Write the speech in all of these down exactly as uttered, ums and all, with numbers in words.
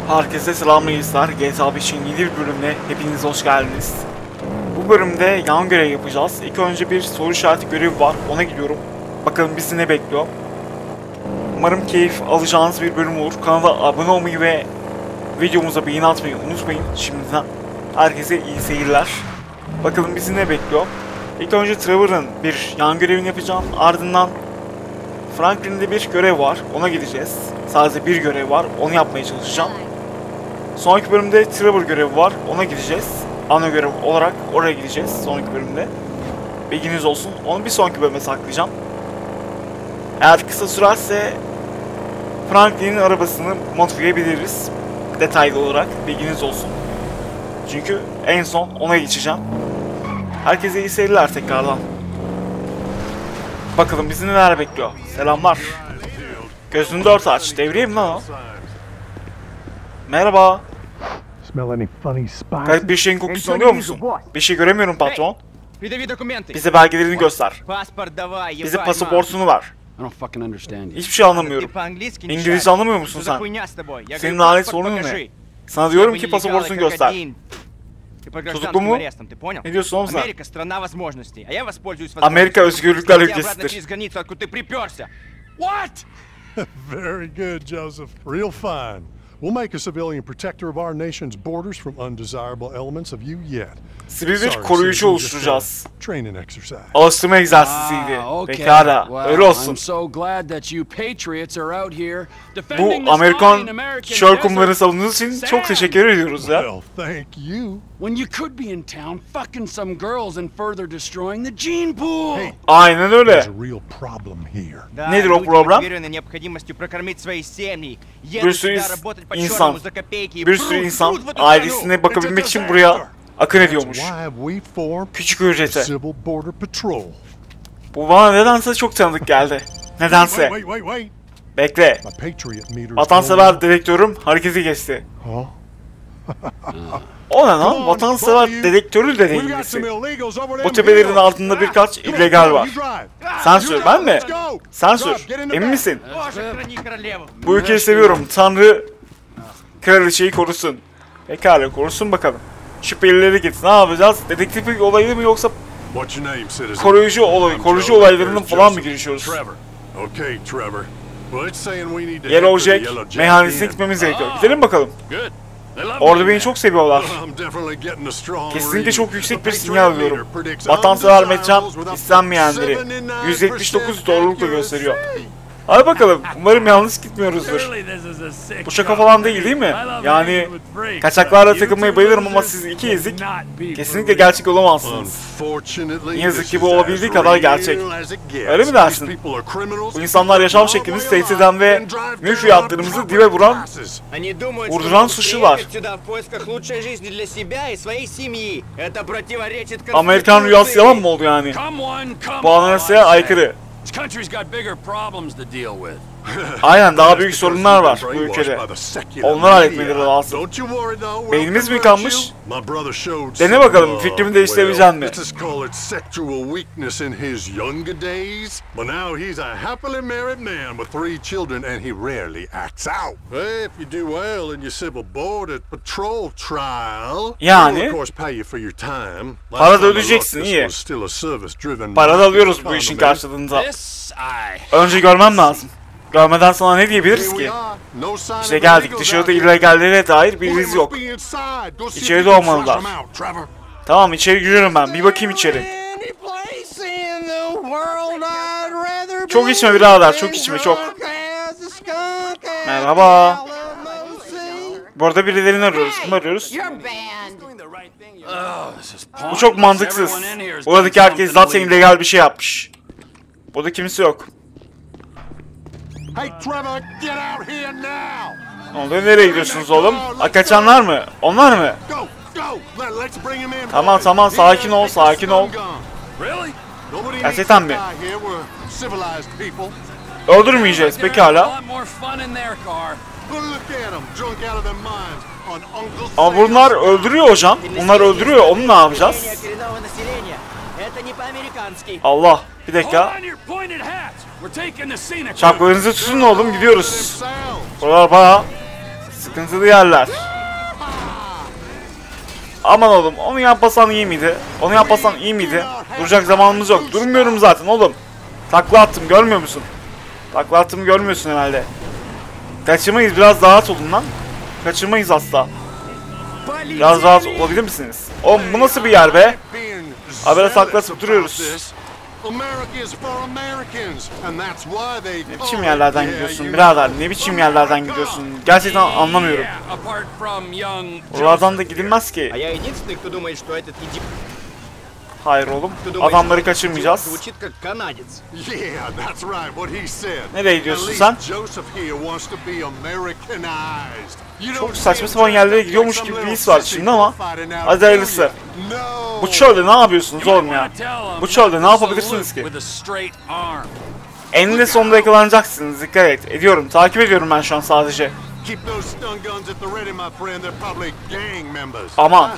Herkese selamünaleyküm. G T A beşin yeni bir bölümüne hepiniz hoş geldiniz. Bu bölümde yan görev yapacağız. İlk önce bir soru işareti görevi var. Ona gidiyorum. Bakalım bizi ne bekliyor. Umarım keyif alacağınız bir bölüm olur. Kanala abone olmayı ve videomuza beğeni atmayı unutmayın. Şimdiden herkese iyi seyirler. Bakalım bizi ne bekliyor. İlk önce Trevor'ın bir yan görevini yapacağım. Ardından Franklin'de bir görev var. Ona gideceğiz. Sadece bir görev var. Onu yapmaya çalışacağım. Sonraki bölümde Trevor görevi var. Ona gideceğiz. Ana görev olarak oraya gideceğiz sonraki bölümde. Bilginiz olsun. Onu bir sonraki bölüme saklayacağım. Eğer kısa sürerse Franklin'in arabasını modifiye edebiliriz. Detaylı olarak. Bilginiz olsun. Çünkü en son ona geçeceğim. Herkese iyi seyirler tekrardan. Bakalım bizi neler bekliyor. Selamlar. Gözünü dört aç. Devreye mi lan o? Merhaba. Garip bir şeyin kokusunu alıyor musun? Bir şey göremiyorum patron. Bize belgelerini göster. Bize pasaportunu ver. Hiçbir şey anlamıyorum. İngilizce anlamıyor musun sen? Senin lanet sorunun ne? Sana diyorum ki pasaportunu göster. Tutuklu mu? Ne diyorsun oğlum sen? Amerika özgürlükler ülkesidir. What? Very good, Joseph. Real fine. We'll make a civilian protector of our nation's borders from undesirable elements of you yet. Sivil bir koruyucu oluşturacağız. Training exercise. Alıştırma egzersiziydi. Pekala, öyle olsun. Bu Amerikan şörkumları savunduğunuz için çok teşekkür ediyoruz ya. Well, thank you. When you could be in town fucking some girls and further destroying the gene pool. Hey, aynen öyle. there's a real problem here. Nedir o problem? Bir sürü insan, bir sürü insan ailesine bakabilmek için buraya akın ediyormuş. Küçük ücrete. Bu bana nedense çok tanıdık geldi. Nedense. Bekle. Vatansever dedektörüm harekete geçti. O ne lan? Vatansever dedektörü de değil birisi. Bu tepelerin altında birkaç illegal var. Sen sür, ben mi? Sen sür. Emin misin? Bu ülkeyi seviyorum. Tanrı kraliçeyi korusun. Pekala, korusun bakalım. Şüphelileri git. Ne yapacağız? Dedektiflik olayı mı yoksa koruyucu olay, koruyucu olaylarının falan mı girişiyoruz? Yellow Jack meyhanesine gitmemiz gerekiyor. Gidelim bakalım. Orada beni çok seviyorlar. Kesinlikle çok yüksek bir sinyal alıyorum. Vatansever metrem istenmeyenleri yüz yetmiş dokuz doğrulukla gösteriyor. Hadi bakalım. Umarım yanlış gitmiyoruzdur. Bu şaka falan değil değil mi? Yani kaçaklarla takılmayı bayılırım ama siz iki ezik kesinlikle gerçek olamazsınız. Ne yazık ki bu olabildiği kadar gerçek. Öyle mi dersin? Bu insanlar yaşam şeklimizi tehdit eden ve mülkiyatlarımızı dibe vuran, vurduran suçlular. Amerikan rüyası yalan mı oldu yani? Bu anayasaya aykırı. Aynen, daha büyük sorunlar var bu ülkede. Onları halletmeleri lazım. Beynimiz mi kalmış? Dene bakalım, fikrimi değiştirebilecek mi? Yani para da ödeyeceksin, iyi. Para da alıyoruz bu işin karşılığında. Önce görmem lazım. Görmeden sana ne diyebiliriz ki? İşte geldik. Dışarıda illegallere dair bir iz yok. İçeride olmalılar. Tamam, içeri giriyorum ben. Bir bakayım içeri. Çok içme birader. Çok içme çok. Merhaba. Bu arada birilerini arıyoruz. Kim arıyoruz? Bu çok mantıksız. Buradaki herkes zaten illegal bir şey yapmış. Burada kimse yok. Hey Trevor, get out here now. Ne oluyor? Nereye gidiyorsunuz oğlum? Ha, kaçanlar mı? Onlar mı? Tamam tamam, sakin ol, sakin ol. Gerçekten mi? Öldürmeyeceğiz pekala. Ama bunlar öldürüyor hocam. Bunlar öldürüyor. Onu ne yapacağız? Allah, bir dakika. Şapkalarınızı tutun oğlum, gidiyoruz. Buralar bayağı Sıkıntılı yerler. Aman oğlum, onu yapmasan iyi miydi? Onu yapmasan iyi miydi? Duracak zamanımız yok. Durmuyorum zaten oğlum. Takla attım, görmüyor musun? Takla attığımı görmüyorsun herhalde. Kaçırmayız, biraz rahat olun lan. Kaçırmayız asla. Biraz rahat olabilir misiniz? Oğlum bu nasıl bir yer be? Habere saklatıp duruyoruz. Ne biçim yerlerden gidiyorsun birader? Ne biçim yerlerden gidiyorsun? Gerçekten anlamıyorum. Oralardan da gidilmez ki. Hayır oğlum. Adamları kaçırmayacağız. Nereye gidiyorsun sen? Çok saçma sapan yerlere gidiyormuş gibi bir his var şimdi ama hadi hayırlısı. Bu çölde ne yapıyorsunuz oğlum ya? Bu çölde ne yapabilirsiniz ki? Eninde sonunda yakalanacaksınız, dikkat et. Ediyorum, takip ediyorum ben şu an sadece. Aman.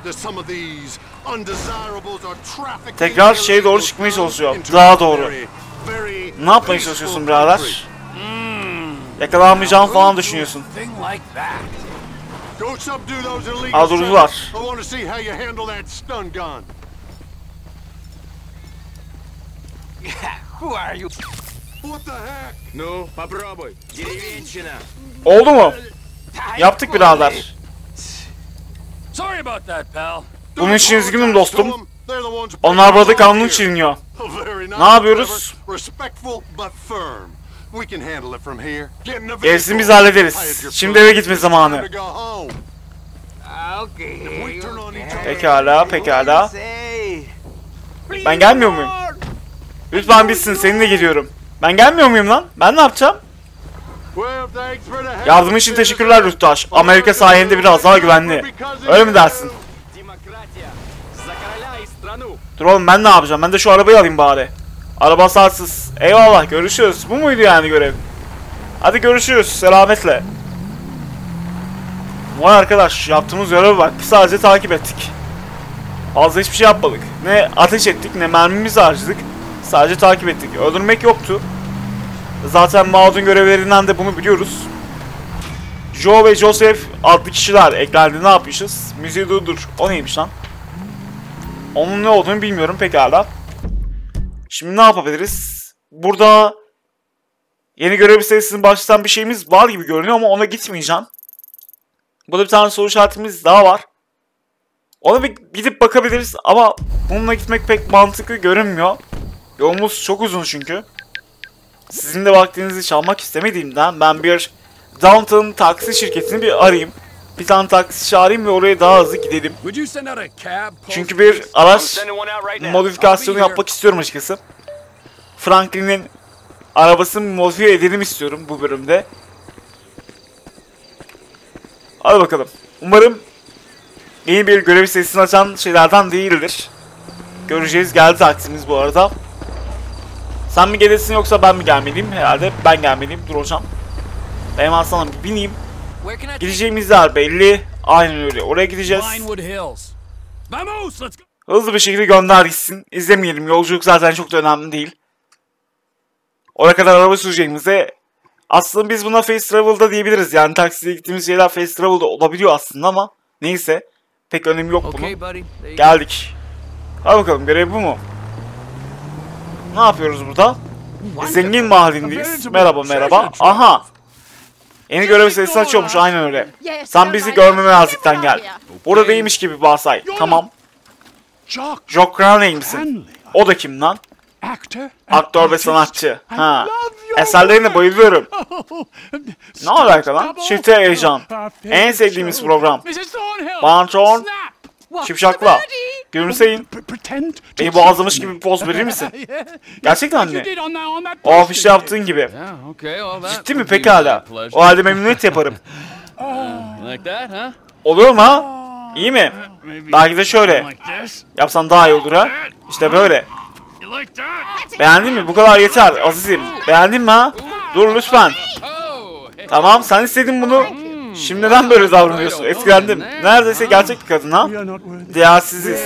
Tekrar şeye doğru çıkmaya çalışıyor. Daha doğru. Ne yapmaya çalışıyorsun birader? Yakalanmayacağını falan düşünüyorsun. Aa, durdular. Oldu mu? Yaptık birader. Bunun için üzgünüm dostum. Onlar burada kanunu çiğniyor. Ne yapıyoruz? Gerisini biz hallederiz. Şimdi eve gitme zamanı. Pekala, pekala. Ben gelmiyor muyum? Lütfen bitsin, seninle geliyorum. Ben gelmiyor muyum lan? Ben ne yapacağım? Yardım için teşekkürler Rühtaş. Amerika sayende biraz daha güvenli. Öyle mi dersin? Dur oğlum, ben ne yapacağım? Ben de şu arabayı alayım bari. Araba sarsız. Eyvallah, görüşürüz. Bu muydu yani görev? Hadi görüşürüz. Selametle. Vay arkadaş, yaptığımız göreve bak. Sadece takip ettik. Fazla hiçbir şey yapmadık. Ne ateş ettik, ne mermimizi harcadık. Sadece takip ettik. Öldürmek yoktu. Zaten Maud'un görevlerinden de bunu biliyoruz. Joe ve Joseph adlı kişiler eklendi. Ne yapmışız? Müziği durdur. O neymiş lan? Onun ne olduğunu bilmiyorum pekala. Şimdi ne yapabiliriz? Burada yeni görev sayısını başlatan bir şeyimiz var gibi görünüyor ama ona gitmeyeceğim. Burada bir tane soru işaretimiz daha var. Ona bir gidip bakabiliriz ama bununla gitmek pek mantıklı görünmüyor. Yolumuz çok uzun çünkü. Sizin de vaktinizi çalmak istemediğimden ben bir Downton taksi şirketini bir arayayım. Bir tane taksi çağırayım ve oraya daha hızlı gidelim. Çünkü bir araç modifikasyonu yapmak istiyorum açıkçası. Franklin'in arabasını modifiye edelim istiyorum bu bölümde. Hadi bakalım. Umarım yeni bir görev sesini açan şeylerden değildir. Göreceğiz. Geldi taksimiz bu arada. Sen mi gelirsin yoksa ben mi gelmeliyim? Herhalde ben gelmeliyim. Dur hocam. Benim aslanım bir bineyim. Gideceğimiz yer belli. Aynen öyle. Oraya gideceğiz. Hızlı bir şekilde gönder gitsin. İzlemeyelim. Yolculuk zaten çok da önemli değil. Oraya kadar araba süreceğimize aslında biz buna fast travel'da diyebiliriz. Yani taksiye gittiğimiz şeyler fast travel'da olabiliyor aslında ama neyse. Pek önemi yok bunun. Geldik. Hadi bakalım, görev bu mu? Ne yapıyoruz burada? E, zengin mahallindeyiz. Merhaba merhaba. Aha. Yeni görev sayısını açıyormuş, aynen öyle. Sen bizi görmemezlikten gel. Burada değilmiş gibi varsay. Tamam. Jock Crowley misin? O da kim lan? Aktör ve sanatçı. Ha. Eserlerine bayılıyorum. Ne alaka lan? Çifte heyecan. En sevdiğimiz program. Banton. Şipşakla. Gülümseyin. Beni boğazlamış gibi bir poz verir misin? Gerçekten mi? O afişte yaptığın gibi. Ciddi mi? Pekala. O halde memnuniyet yaparım. Oluyor mu ha? İyi mi? Belki de şöyle. Yapsan daha iyi olur ha? İşte böyle. Beğendin mi? Bu kadar yeter azizim. Beğendin mi ha? Dur lütfen. Tamam, sen istedin bunu. Şimdi neden böyle davranıyorsun? Etkilendim. Neredeyse gerçek bir kadın ha? Değersiziz.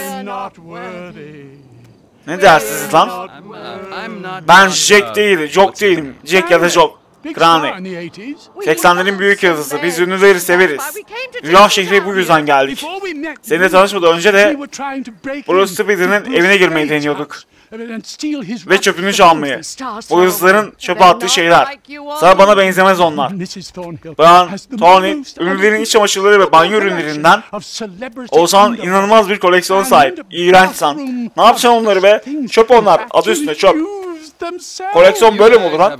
Ne değersiziz lan? Ben Jack değilim. Jock değilim. Jack ya da Jock. Granny. seksenlerin büyük yıldızı. Biz ünlüleri severiz. Rüya şehri bu yüzden geldik. Seninle tanışmadan önce de Bruce Speeder'in evine girmeyi deniyorduk. Ve çöpünü çalmayı. Bu hırsızların çöpe attığı şeyler. Sana bana benzemez onlar. Ben, Tony, ünlülerin iç çamaşırları ve banyo ürünlerinden olsan inanılmaz bir koleksiyona sahip. İğrençsen. Ne yapacaksın onları be? Çöp onlar. Adı üstünde çöp. Koleksiyon böyle mi olur ha?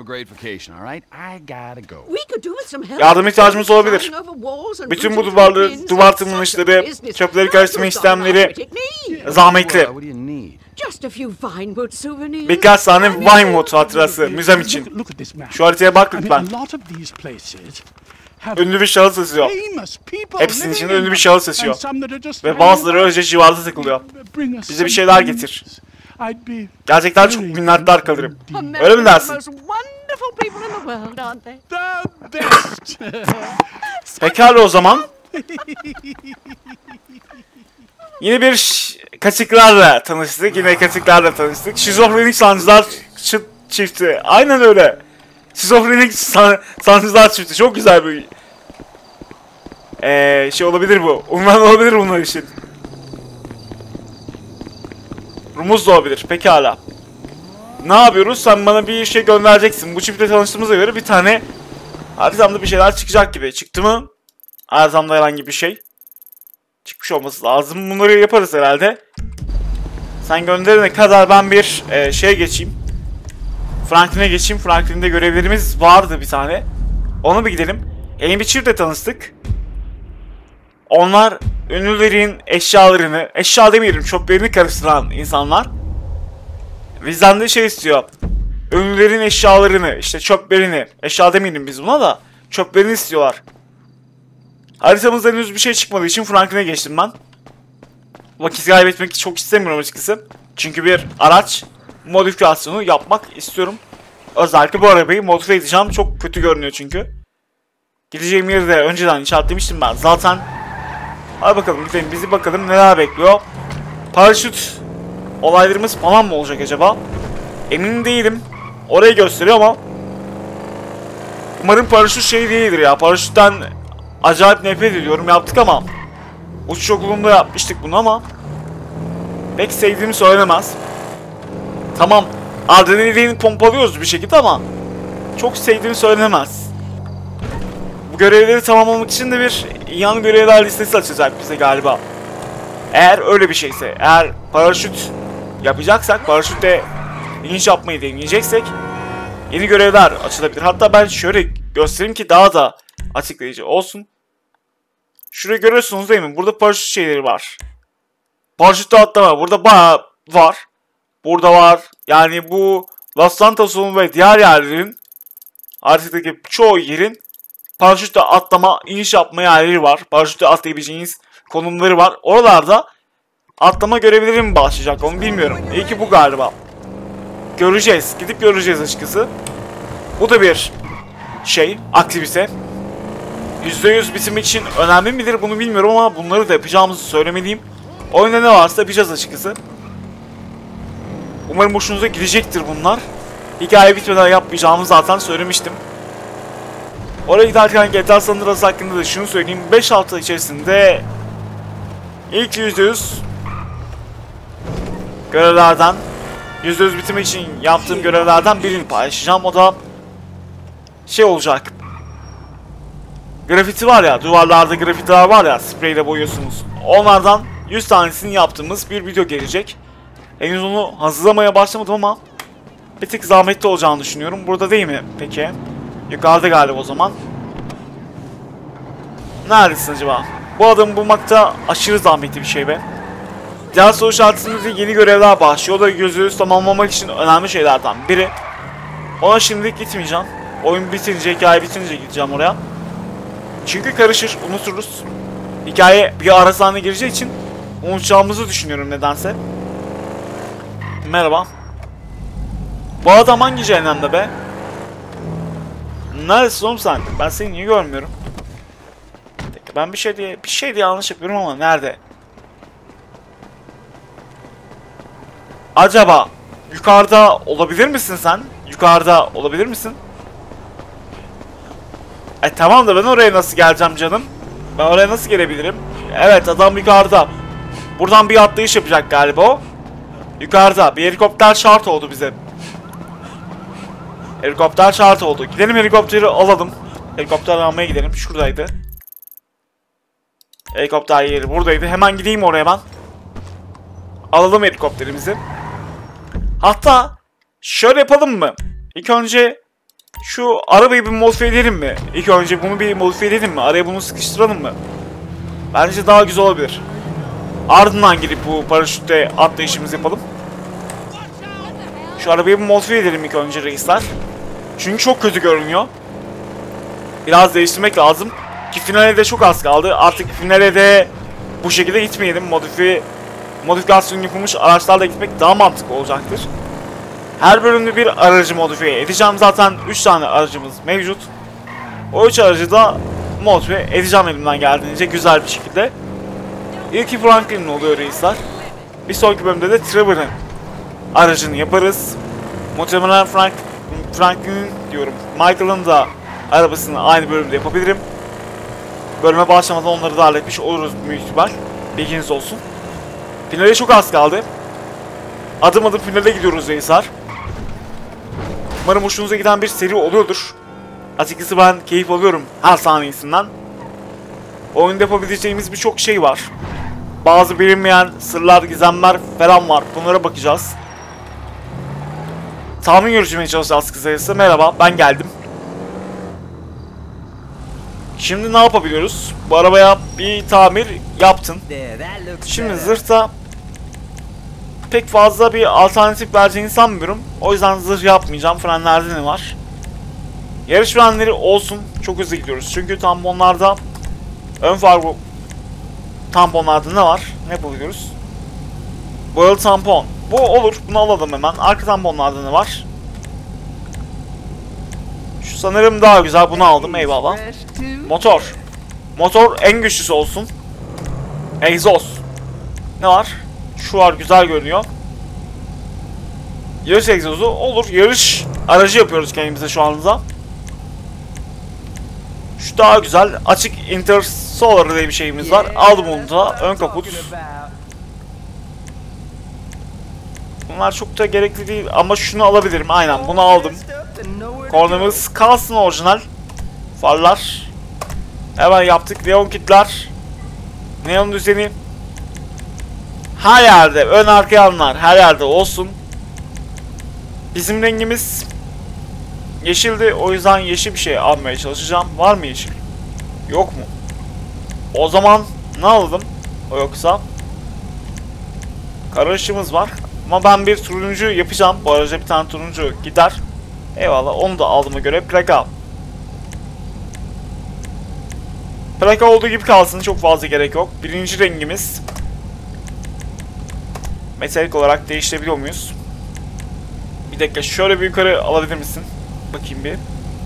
Yardım ihtiyacımız olabilir. Bütün bu duvarları, duvar tırmanışları, çöpleri karıştırma işlemleri zahmetli. Birkaç tane Vinewood hatırası müzem için. Şu haritaya bak lütfen. Ünlü bir şahıs esiyor. Hepsinin içinde ünlü bir şahıs esiyor. Ve bazıları öylece civarda takılıyor. Bize bir şeyler getir. Gerçekten çok minnettar kalırım. Öyle mi dersin? Pekala o zaman. Yine bir kaçıklarla tanıştık. Yine kaçıklarla tanıştık. Şizofrenik sancılar çifti. Aynen öyle. Şizofrenik san sancılar çifti. Çok güzel bir ee, şey olabilir bu. Unvan olabilir bunlar için. Rumuz da olabilir. Pekala. Ne yapıyoruz? Sen bana bir şey göndereceksin. Bu çiftle tanıştığımıza göre bir tane haritamda bir şeyler çıkacak gibi. Çıktı mı? Haritamda herhangi bir şey çıkmış olması lazım. Bunları yaparız herhalde. Sen gönderene kadar ben bir e, şeye geçeyim. Franklin'e geçeyim. Franklin'de görevlerimiz vardı bir tane. Ona bir gidelim. Yeni bir çiftle tanıştık. Onlar ünlülerin eşyalarını, eşya demeyelim, çöplerini karıştıran insanlar. Bizden de şey istiyor. Ünlülerin eşyalarını, işte çöplerini, eşya demeyelim biz buna da, çöplerini istiyorlar. Haritamızda henüz bir şey çıkmadığı için Franklin'e geçtim ben. Vakit kaybetmek çok istemiyorum açıkçası. Çünkü bir araç modifikasyonu yapmak istiyorum. Özellikle bu arabayı modifiye edeceğim. Çok kötü görünüyor çünkü. Gideceğim yeri de önceden işaretlemiştim ben zaten. Hadi bakalım gidelim, bizi bakalım neler bekliyor. Paraşüt olaylarımız falan mı olacak acaba? Emin değilim. Orayı gösteriyor ama umarım paraşüt şey değildir ya. Paraşütten acayip nefret ediyorum. Yaptık ama uçuş okulunda yapmıştık bunu ama pek sevdiğimi söylenemez. Tamam, adrenalin pompalıyoruz bir şekilde ama çok sevdiğimi söylenemez. Bu görevleri tamamlamak için de bir yan görevler listesi açacak bize galiba. Eğer öyle bir şeyse, eğer paraşüt yapacaksak, paraşütle iniş yapmayı deneyeceksek yeni görevler açılabilir. Hatta ben şöyle göstereyim ki daha da açıklayıcı olsun. Şurayı görüyorsunuz değil mi? Burada paraşüt şeyleri var. Paraşütle atlama. Burada bayağı var. Burada var. Yani bu Los Santos'un ve diğer yerlerin, haritadaki çoğu yerin paraşütle atlama, iniş yapma yerleri var. Paraşütle atlayabileceğiniz konumları var. Oralarda atlama görevleri mi başlayacak onu bilmiyorum. İyi ki bu galiba. Göreceğiz. Gidip göreceğiz açıkçası. Bu da bir şey, aktivite. yüzde yüz bitim için önemli midir bunu bilmiyorum ama bunları da yapacağımızı söylemeliyim. Oyunda ne varsa yapacağız açıkçası. Umarım hoşunuza gidecektir bunlar. Hikaye bitmeden yapmayacağımı zaten söylemiştim. Oraya giderken G T A San Andreas hakkında da şunu söyleyeyim. beş hafta içerisinde ilk yüzde yüz görevlerden, yüzde yüz bitim için yaptığım görevlerden birini paylaşacağım. O da şey olacak. Grafiti var ya, duvarlarda grafitiler var ya, spreyle boyuyorsunuz. Onlardan yüz tanesini yaptığımız bir video gelecek. Henüz onu hazırlamaya başlamadım ama bir tık zahmetli olacağını düşünüyorum. Burada değil mi peki? Yukarıda galiba o zaman. Neredesin acaba? Bu adamı bulmakta aşırı zahmetli bir şey be. Diğer soru işaretimizde yeni görevler başlıyor. O da gözü tamamlamak için önemli şeylerden biri. Ona şimdilik gitmeyeceğim. Oyun bitince, hikaye bitince gideceğim oraya. Çünkü karışır, unuturuz. Hikaye bir ara sahne gireceği için unutacağımızı düşünüyorum nedense. Merhaba. Bu adam hangi cehennemde be? Neredesin oğlum sen? Ben seni niye görmüyorum? Ben bir şey diye bir şey diye yanlış yapıyorum ama nerede? Acaba yukarıda olabilir misin sen? Yukarıda olabilir misin? E tamam da ben oraya nasıl geleceğim canım? Ben oraya nasıl gelebilirim? Evet, adam yukarıda. Buradan bir atlayış yapacak galiba o. Yukarıda. Bir helikopter şart oldu bize. Helikopter şart oldu. Gidelim helikopteri alalım. Helikopter almaya gidelim. Şuradaydı. Helikopter yeri buradaydı. Hemen gideyim oraya ben. Alalım helikopterimizi. Hatta şöyle yapalım mı? İlk önce şu arabayı bir modifiye edelim mi? İlk önce bunu bir modifiye edelim mi? Araya bunu sıkıştıralım mı? Bence daha güzel olabilir. Ardından gidip bu paraşütle atlayışımızı yapalım. Şu arabayı bir modifiye edelim ilk önce reisler. Çünkü çok kötü görünüyor. Biraz değiştirmek lazım. Ki finale de çok az kaldı. Artık finale de bu şekilde gitmeyelim. Modifiye, modifikasyon yapılmış araçlarla gitmek daha mantıklı olacaktır. Her bölümde bir aracı modifiye edeceğim. Zaten üç tane aracımız mevcut. O üç aracı da modifiye edeceğim elimden geldiğince güzel bir şekilde. İlki Franklin'in oluyor reisler. Bir sonraki bölümde de Trevor'ın aracını yaparız. Muhtemelen Frank, Franklin'in diyorum, Michael'ın da arabasını aynı bölümde yapabilirim. Bölüme başlamadan onları da halletmiş oluruz büyük ihtimal. Bilginiz olsun. Finale çok az kaldı. Adım adım finale gidiyoruz reisler. Umarım hoşunuza giden bir seri oluyordur. Açıkçası ben keyif alıyorum her saniyesinden. Oyunda yapabileceğimiz birçok şey var. Bazı bilinmeyen sırlar, gizemler falan var. Bunlara bakacağız. Tahmin yürütmeye çalışacağız kısacası. Merhaba, ben geldim. Şimdi ne yapabiliyoruz? Bu arabaya bir tamir yaptın. Şimdi zırhta pek fazla bir alternatif vereceğini sanmıyorum. O yüzden zırh yapmayacağım. Frenlerde ne var? Yarış frenleri olsun. Çok hızlı gidiyoruz. Çünkü tamponlarda ön far tamponlarda ne var? Ne yapabiliyoruz? Boyalı tampon. Bu olur. Bunu alalım hemen. Arka tamponlarda ne var? Şu sanırım daha güzel. Bunu aldım. Eyvallah. Motor. Motor en güçlüsü olsun. Egzoz. Ne var? Şu var. Güzel görünüyor. Yarış egzozu olur. Yarış aracı yapıyoruz kendimize şu anda. Şu daha güzel. Açık Intersolar diye bir şeyimiz var. Aldım onu da. Ön kaput. Bunlar çok da gerekli değil ama şunu alabilirim. Aynen bunu aldım. Kornamız kalsın orijinal. Farlar. Hemen yaptık. Neon kitler. Neon düzeni. Her yerde. Ön arka yanlar. Her yerde olsun. Bizim rengimiz yeşildi. O yüzden yeşil bir şey almaya çalışacağım. Var mı yeşil? Yok mu? O zaman ne alalım? O yoksa kara ışığımız var. Ama ben bir turuncu yapacağım. Bu araca bir tane turuncu gider. Eyvallah. Onu da aldığıma göre plaka. Plaka olduğu gibi kalsın. Çok fazla gerek yok. Birinci rengimiz. Metalik olarak değiştirebiliyor muyuz? Bir dakika. Şöyle bir yukarı alabilir misin? Bakayım bir.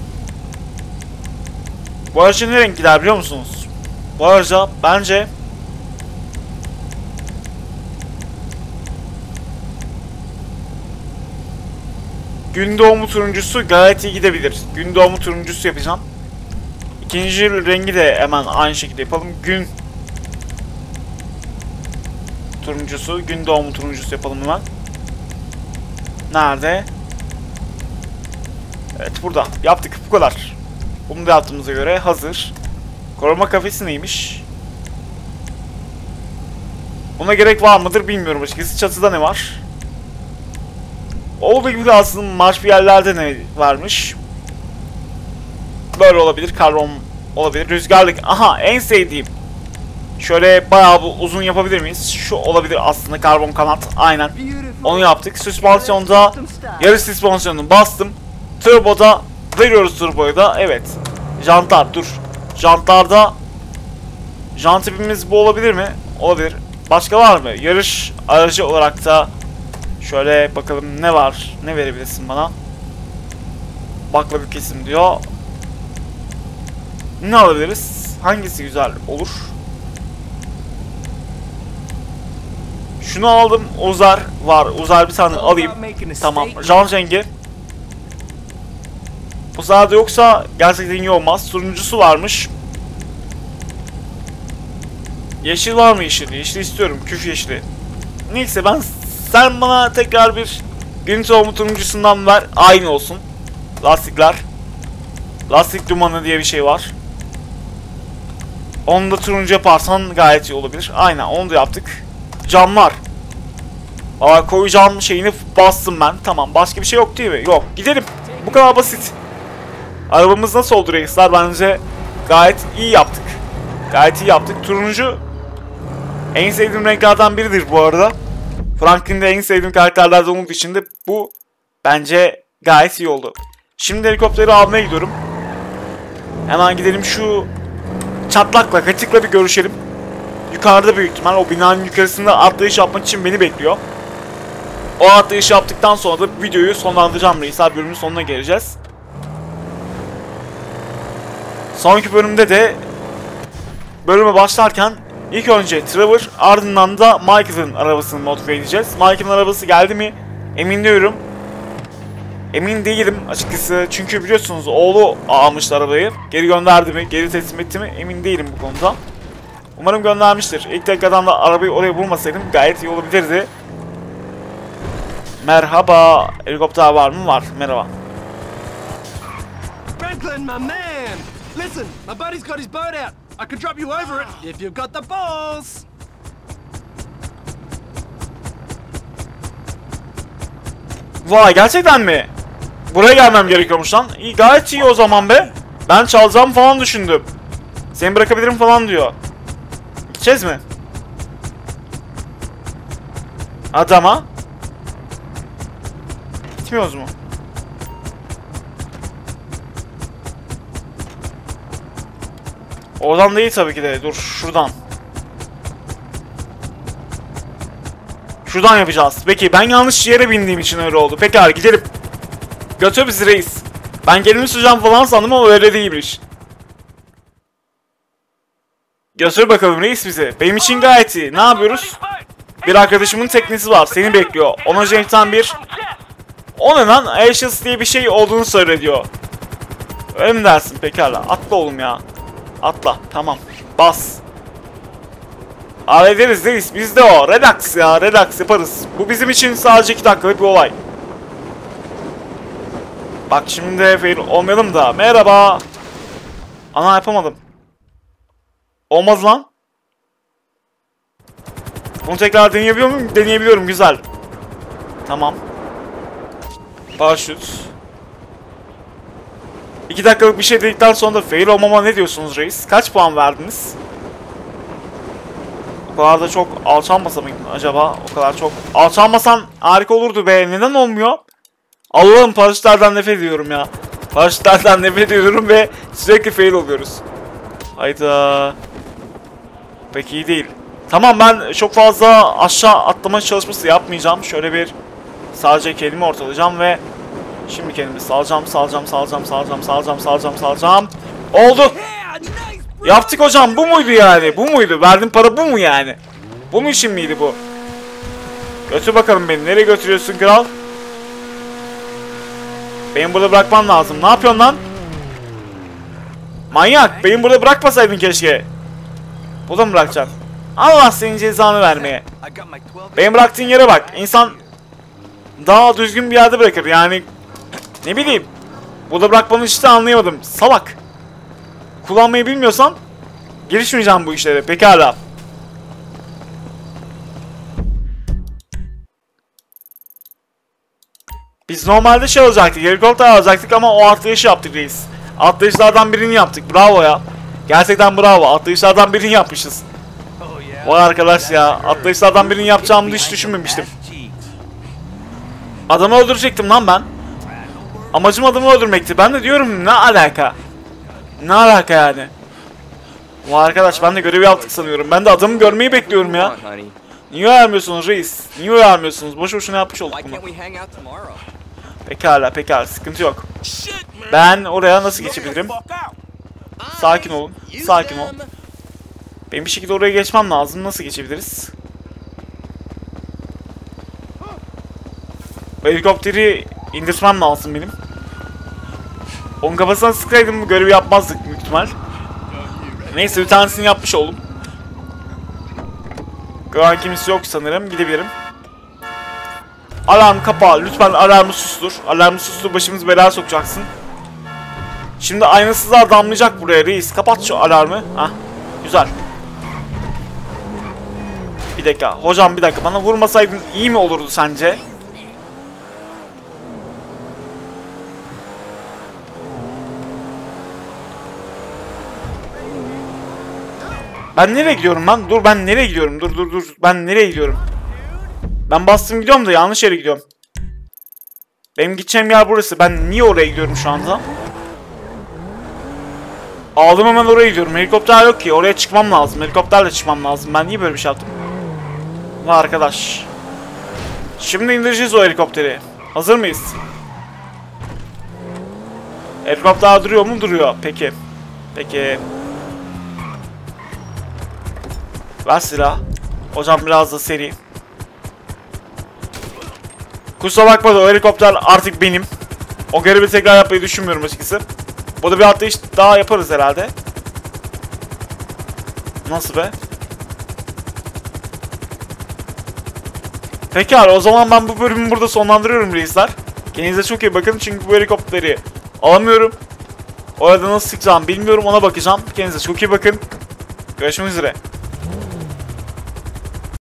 Bu araca ne renk gider biliyor musunuz? Bu araca bence gün doğumu turuncusu gayet iyi gidebilir. Gün doğumu turuncusu yapacağım. İkinci rengi de hemen aynı şekilde yapalım. Gün turuncusu, gün doğumu turuncusu yapalım hemen. Nerede? Evet burada. Yaptık. Bu kadar. Bunu da yaptığımıza göre hazır. Koruma kafesi neymiş? Buna gerek var mıdır bilmiyorum açıkçası. Çatıda ne var? Olduğu gibi aslında marş bir yerlerde ne varmış? Böyle olabilir. Karbon olabilir. Rüzgarlık. Aha en sevdiğim. Şöyle bayağı bu uzun yapabilir miyiz? Şu olabilir aslında karbon kanat. Aynen. Onu yaptık. Süspansiyonda yarış süspansiyonunu bastım. Turbo'da veriyoruz turboyu da. Evet. Jantlar dur. Jantlarda jant tipimiz bu olabilir mi? Olabilir. Başka var mı? Yarış aracı olarak da şöyle bakalım ne var? Ne verebilirsin bana? Baklava kesim diyor. Ne alabiliriz? Hangisi güzel olur? Şunu aldım. Uzar var. Uzar bir tane alayım. Tamam. Jant rengi. Bu sahada yoksa gerçekten iyi olmaz. Turuncusu varmış. Yeşil var mı yeşil? Yeşil istiyorum. Küf yeşili. Neyse ben sen bana tekrar bir gün tohumu turuncusundan ver. Aynı olsun. Lastikler. Lastik dumanı diye bir şey var. Onu da turuncu yaparsan gayet iyi olabilir. Aynen onu da yaptık. Camlar. Aa, koyu cam şeyini bastım ben. Tamam başka bir şey yok değil mi? Yok. Gidelim. Bu kadar basit. Arabamız nasıl oldu reisler? Bence gayet iyi yaptık. Gayet iyi yaptık. Turuncu en sevdiğim renklerden biridir bu arada. Franklin'de en sevdiğim karakterlerden olduğu için de bu bence gayet iyi oldu. Şimdi helikopteri almaya gidiyorum. Hemen gidelim şu çatlakla, kaçıkla bir görüşelim. Yukarıda büyük ihtimal o binanın yukarısında atlayış yapmak için beni bekliyor. O atlayış yaptıktan sonra da videoyu sonlandıracağım reisler. Bölümün sonuna geleceğiz. Sonraki bölümde de bölüme başlarken ilk önce Trevor, ardından da Michael'ın arabasını modifiye edeceğiz. Michael'ın arabası geldi mi emin değilim. Emin değilim açıkçası çünkü biliyorsunuz oğlu almıştı arabayı. Geri gönderdi mi, geri teslim etti mi emin değilim bu konuda. Umarım göndermiştir. İlk dakikadan da arabayı oraya bulmasaydım gayet iyi olabilirdi. Merhaba. Helikopter var mı? Var. Merhaba. Franklin, my man! Listen, my buddy's got his boat out. I can drop you over it if you've got the balls. Vay gerçekten mi? Buraya gelmem gerekiyormuş lan. İyi, gayet iyi o zaman be. Ben çalacağım falan düşündüm. Seni bırakabilirim falan diyor. Gideceğiz mi? Adama. Gitmiyoruz mu? Oradan değil tabii ki de. Dur şuradan. Şuradan yapacağız. Peki ben yanlış yere bindiğim için öyle oldu. Pekala gidelim. Götür bizi reis. Ben gelini süreceğim falan sandım ama öyle değilmiş. Götür bakalım reis bizi. Benim için gayet iyi. Ne yapıyoruz? Bir arkadaşımın teknesi var. Seni bekliyor. Ona Cenk'ten bir... O ne lan? Ashes diye bir şey olduğunu söylüyor. Öyle mi dersin? Pekala. Atla oğlum ya. Atla. Tamam. Bas. Hallederiz reis. Bizde o. Relax ya. Relax yaparız. Bu bizim için sadece iki dakikalık bir olay. Bak şimdi de fail olmayalım da. Merhaba. Ana yapamadım. Olmaz lan. Bunu tekrar deneyebiliyor muyum? Deneyebiliyorum. Güzel. Tamam. Paraşüt. iki dakikalık bir şey dedikten sonra da fail olmama ne diyorsunuz reis? Kaç puan verdiniz? O kadar da çok alçalmasa mıydın acaba? O kadar çok alçalmasan harika olurdu be. Neden olmuyor? Allah'ım paraşütlerden nefret ediyorum ya. Paraşütlerden nefret ediyorum ve sürekli fail oluyoruz. Hayda. Pek iyi değil. Tamam ben çok fazla aşağı atlama çalışması yapmayacağım. Şöyle bir sadece kendimi ortalayacağım ve şimdi kendimi salacağım, salacağım, salacağım, salacağım, salacağım, salacağım, salacağım. Oldu. Yaptık hocam. Bu muydu yani? Bu muydu? Verdiğin para bu mu yani? Bunun için miydi bu? Götür bakalım beni. Nereye götürüyorsun kral? Beni burada bırakman lazım. Ne yapıyorsun lan? Manyak. Beni burada bırakmasaydın keşke. Burada mı bırakacaksın? Allah senin cezanı vermeye. Beni bıraktığın yere bak. İnsan daha düzgün bir yerde bırakır. Yani ne bileyim. Burada bırakmanı işte anlayamadım. Salak. Kullanmayı bilmiyorsan girişmeyeceğim bu işlere. Pekala. Biz normalde şey alacaktık. Helikopter alacaktık ama o atlayışı yaptık reis. Atlayışlardan birini yaptık. Bravo ya. Gerçekten bravo. Atlayışlardan birini yapmışız. Vay arkadaş ya. Atlayışlardan birini yapacağımı hiç düşünmemiştim. Adamı öldürecektim lan ben. Amacım adamı öldürmekti. Ben de diyorum ne alaka? Ne alaka yani? Vay arkadaş ben de görevi yaptık sanıyorum. Ben de adamı görmeyi bekliyorum ya. Niye vermiyorsunuz reis? Niye vermiyorsunuz? Boşu boşuna yapmış olduk bunu. Pekala pekala sıkıntı yok. Ben oraya nasıl geçebilirim? Sakin olun. Sakin ol. Benim bir şekilde oraya geçmem lazım. Nasıl geçebiliriz? Helikopteri indirmem lazım benim. Onun kafasına sıkaydım bu görevi yapmazdık büyük ihtimal. Neyse bir tanesini yapmış oldum. Gören kimse yok sanırım. Gidebilirim. Alarm kapağı. Lütfen alarmı sustur. Alarmı sustur. Başımızı belaya sokacaksın. Şimdi aynasızlar damlayacak buraya reis. Kapat şu alarmı. Hah. Güzel. Bir dakika. Hocam bir dakika. Bana vurmasaydın iyi mi olurdu sence? Ben nereye gidiyorum lan? Dur ben nereye gidiyorum? Dur dur dur. Ben nereye gidiyorum? Ben bastım gidiyorum da yanlış yere gidiyorum. Benim gideceğim yer burası. Ben niye oraya gidiyorum şu anda? Aldım hemen oraya gidiyorum. Helikopter yok ki. Oraya çıkmam lazım. Helikopterle çıkmam lazım. Ben niye böyle bir şey yaptım? Vay arkadaş. Şimdi indireceğiz o helikopteri. Hazır mıyız? Helikopter duruyor mu? Duruyor. Peki. Peki. Ver silah. Hocam biraz da seri. Kusura bakma da o helikopter artık benim. O görevi tekrar yapmayı düşünmüyorum açıkçası. Bu da bir atlayış daha yaparız herhalde. Nasıl be? Pekala o zaman ben bu bölümü burada sonlandırıyorum reisler. Kendinize çok iyi bakın çünkü bu helikopteri alamıyorum. Orada nasıl çıkacağım bilmiyorum, ona bakacağım. Kendinize çok iyi bakın. Görüşmek üzere.